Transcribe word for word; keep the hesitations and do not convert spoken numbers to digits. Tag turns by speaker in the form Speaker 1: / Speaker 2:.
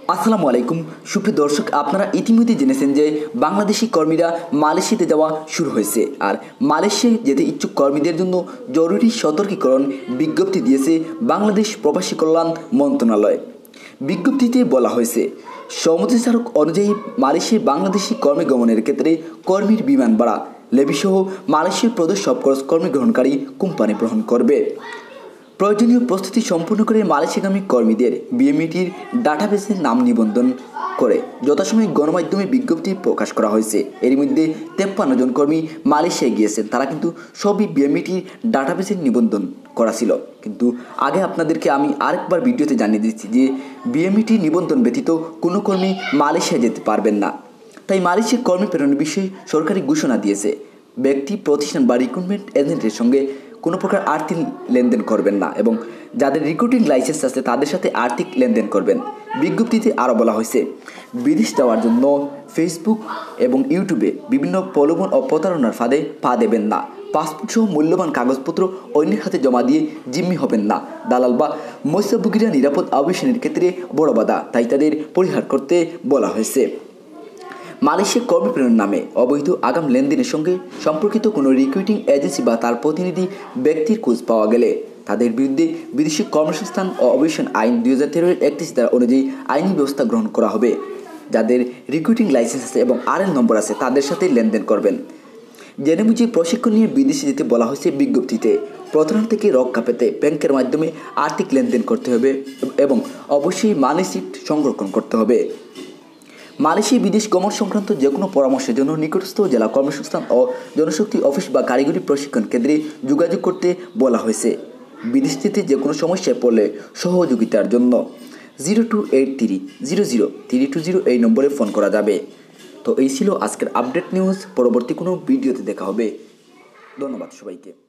Speaker 1: আসসালামু আলাইকুম সুপ্রিয় দর্শক, আপনারা ইতিমধ্যে জেনেছেন যে বাংলাদেশি কর্মীরা মালয়েশিয়াতে যাওয়া শুরু হয়েছে। আর মালয়েশিয়ায় যেতে ইচ্ছুক কর্মীদের জন্য জরুরি সতর্কীকরণ বিজ্ঞপ্তি দিয়েছে বাংলাদেশ প্রবাসী কল্যাণ মন্ত্রণালয়। বিজ্ঞপ্তিতে বলা হয়েছে, সমুদ্র সড়ক অনুযায়ী মালয়েশিয়ায় বাংলাদেশি কর্মী গমনের ক্ষেত্রে কর্মীর বিমান ভাড়া লেবিসহ মালয়েশিয়ার প্রদেশ সব খরচ কর্মী গ্রহণকারী কোম্পানি গ্রহণ করবে। প্রয়োজনীয় প্রস্তুতি সম্পূর্ণ করে মালয়েশিয়াগামী কর্মীদের বিএমইটির ডাটাবেসে নাম নিবন্ধন করে যথাসময়ে গণমাধ্যমে বিজ্ঞপ্তি প্রকাশ করা হয়েছে। এর মধ্যে তেপ্পান্ন জন কর্মী মালয়েশিয়ায় গিয়েছেন, তারা কিন্তু সবই বিএমইটির ডাটাবেসে নিবন্ধন করা ছিল। কিন্তু আগে আপনাদেরকে আমি আরেকবার ভিডিওতে জানিয়ে দিচ্ছি যে বিএমইটি নিবন্ধন ব্যতীত কোনো কর্মী মালয়েশিয়া যেতে পারবেন না। তাই মালয়েশিয়া কর্মী প্রেরণের বিষয়ে সরকারি ঘোষণা দিয়েছে, ব্যক্তি প্রতিষ্ঠান বা রিক্রুটমেন্ট এজেন্টের সঙ্গে কোনো প্রকার আর্থিক লেনদেন করবেন না এবং যাদের রিক্রুটিং লাইসেন্স আছে তাদের সাথে আর্থিক লেনদেন করবেন। বিজ্ঞপ্তিতে আরও বলা হয়েছে, বিদেশ যাওয়ার জন্য ফেসবুক এবং ইউটিউবে বিভিন্ন প্রলোভন ও প্রতারণার ফাঁদে পা দেবেন না। পাসপোর্ট সহ মূল্যবান কাগজপত্র অন্যের হাতে জমা দিয়ে জিম্মি হবেন না। দালাল বা মৎস্যভোগীরা নিরাপদ আবেদনের ক্ষেত্রে বড় বাধা, তাই তাদের পরিহার করতে বলা হয়েছে। মালয়েশিয়া কর্মী প্রেরণ নামে অবৈধ আগাম লেনদেনের সঙ্গে সম্পর্কিত কোনো রিক্রুটিং এজেন্সি বা তার প্রতিনিধি ব্যক্তির খোঁজ পাওয়া গেলে তাদের বিরুদ্ধে বিদেশি কর্মসংস্থান ও অভিবাসন আইন দুই হাজার তেরোর একত্রিশ ধারা অনুযায়ী আইনি ব্যবস্থা গ্রহণ করা হবে। যাদের রিক্রুটিং লাইসেন্স আছে এবং আর এন নম্বর আছে তাদের সাথে লেনদেন করবেন। জেনে বুঝে প্রশিক্ষণ নিয়ে বিদেশে যেতে বলা হয়েছে বিজ্ঞপ্তিতে। প্রতারণা থেকে রক্ষা পেতে ব্যাংকের মাধ্যমে আর্থিক লেনদেন করতে হবে এবং অবশ্যই মানি সিট সংরক্ষণ করতে হবে। মালয়েশিয়া বিদেশ গমন সংক্রান্ত যে কোনো পরামর্শের জন্য নিকটস্থ জেলা কর্মসংস্থান ও জনশক্তি অফিস বা কারিগরি প্রশিক্ষণ কেন্দ্রে যোগাযোগ করতে বলা হয়েছে। বিদেশ যেতে যে কোনো সমস্যায় পড়লে সহযোগিতার জন্য zero two eight three zero zero three two zero এই নম্বরে ফোন করা যাবে। তো এই ছিল আজকের আপডেট নিউজ। পরবর্তী কোনো ভিডিওতে দেখা হবে। ধন্যবাদ সবাইকে।